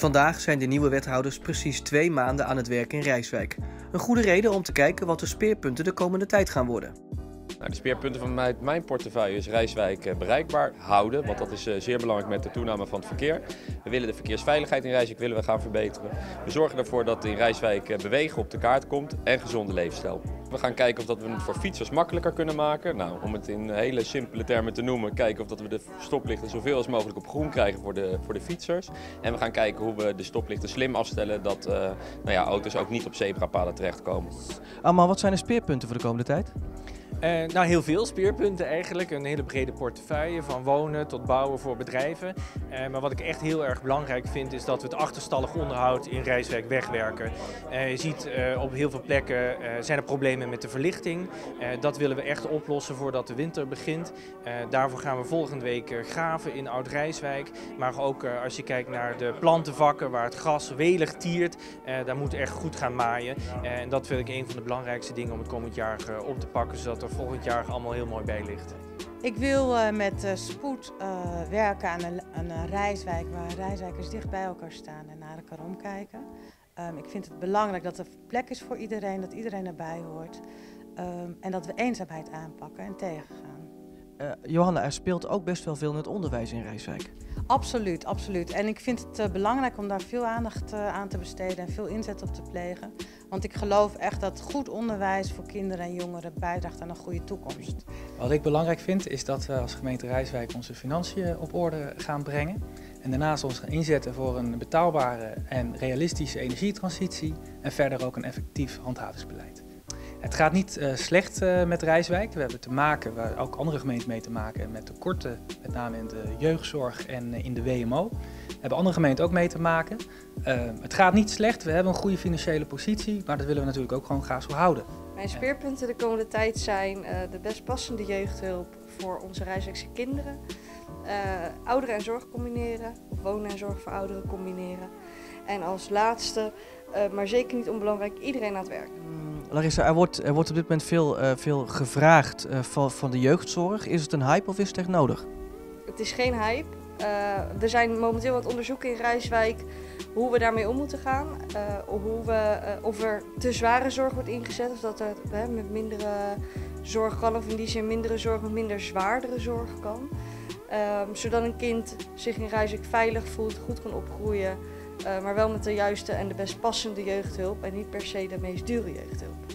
Vandaag zijn de nieuwe wethouders precies 2 maanden aan het werk in Rijswijk. Een goede reden om te kijken wat de speerpunten de komende tijd gaan worden. De speerpunten van mijn portefeuille is Rijswijk bereikbaar houden, want dat is zeer belangrijk met de toename van het verkeer. We willen de verkeersveiligheid in Rijswijk gaan verbeteren. We zorgen ervoor dat in Rijswijk bewegen op de kaart komt en gezonde levensstijl. We gaan kijken of dat we het voor fietsers makkelijker kunnen maken. Nou, om het in hele simpele termen te noemen, kijken of dat we de stoplichten zoveel als mogelijk op groen krijgen voor de fietsers. En we gaan kijken hoe we de stoplichten slim afstellen, dat auto's ook niet op zebrapaden terechtkomen. Allemaal, wat zijn de speerpunten voor de komende tijd? Heel veel speerpunten eigenlijk. Een hele brede portefeuille, van wonen tot bouwen voor bedrijven. Maar wat ik echt heel erg belangrijk vind is dat we het achterstallig onderhoud in Rijswijk wegwerken. Je ziet op heel veel plekken zijn er problemen met de verlichting. Dat willen we echt oplossen voordat de winter begint. Daarvoor gaan we volgende week graven in Oud-Rijswijk. Maar ook als je kijkt naar de plantenvakken waar het gras welig tiert, daar moet echt goed gaan maaien. En dat vind ik een van de belangrijkste dingen om het komend jaar op te pakken, zodat er volgend jaar allemaal heel mooi bij ligt. Ik wil met spoed werken aan een Rijswijk waar Rijswijkers dicht bij elkaar staan en naar elkaar omkijken. Ik vind het belangrijk dat er plek is voor iedereen, dat iedereen erbij hoort en dat we eenzaamheid aanpakken en tegengaan. Johanna, er speelt ook best wel veel in het onderwijs in Rijswijk. Absoluut, absoluut. En ik vind het belangrijk om daar veel aandacht aan te besteden en veel inzet op te plegen. Want ik geloof echt dat goed onderwijs voor kinderen en jongeren bijdraagt aan een goede toekomst. Wat ik belangrijk vind is dat we als gemeente Rijswijk onze financiën op orde gaan brengen. En daarnaast ons gaan inzetten voor een betaalbare en realistische energietransitie en verder ook een effectief handhavingsbeleid. Het gaat niet slecht met Rijswijk. We hebben te maken, waar ook andere gemeenten mee te maken, met tekorten, met name in de jeugdzorg en in de WMO. Daar hebben andere gemeenten ook mee te maken. Het gaat niet slecht, we hebben een goede financiële positie, maar dat willen we natuurlijk ook gewoon graag zo houden. Mijn speerpunten de komende tijd zijn de best passende jeugdhulp voor onze Rijswijkse kinderen. Ouderen en zorg combineren, of wonen en zorg voor ouderen combineren. En als laatste, maar zeker niet onbelangrijk, iedereen aan het werk. Larissa, er wordt op dit moment veel gevraagd van de jeugdzorg. Is het een hype of is het echt nodig? Het is geen hype. Er zijn momenteel wat onderzoeken in Rijswijk hoe we daarmee om moeten gaan. Of er te zware zorg wordt ingezet of dat er met mindere zorg kan, of in die zin mindere zorg met minder zwaardere zorg kan. Zodat een kind zich in Rijswijk veilig voelt, goed kan opgroeien, maar wel met de juiste en de best passende jeugdhulp en niet per se de meest dure jeugdhulp.